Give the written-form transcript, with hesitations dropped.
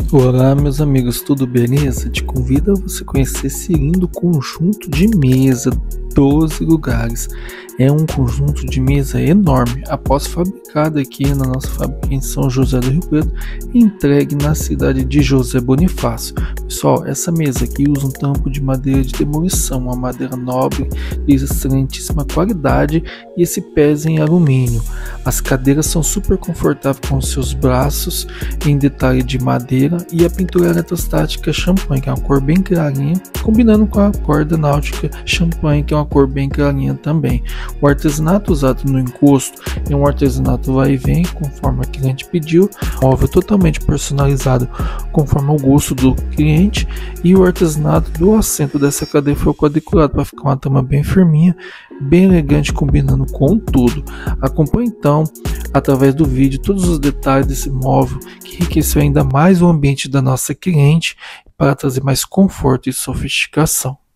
Olá, meus amigos, tudo beleza? Te convido a você conhecer esse lindo conjunto de mesa, 12 lugares. É um conjunto de mesa enorme, após fabricado aqui na nossa fábrica em São José do Rio Preto, entregue na cidade de José Bonifácio. Pessoal, essa mesa aqui usa um tampo de madeira de demolição, uma madeira nobre de excelentíssima qualidade, e esse pés em alumínio. As cadeiras são super confortáveis com seus braços em detalhe de madeira, e a pintura eletrostática champanhe, que é uma cor bem clarinha, combinando com a corda náutica champanhe, que é uma cor bem clarinha também. O artesanato usado no encosto é um artesanato vai e vem, conforme a cliente pediu, móvel totalmente personalizado conforme o gosto do cliente, e o artesanato do assento dessa cadeira foi quadriculado para ficar uma tama bem firminha, bem elegante, combinando com tudo. Acompanhe então, através do vídeo, todos os detalhes desse móvel que enriqueceu ainda mais o ambiente da nossa cliente para trazer mais conforto e sofisticação.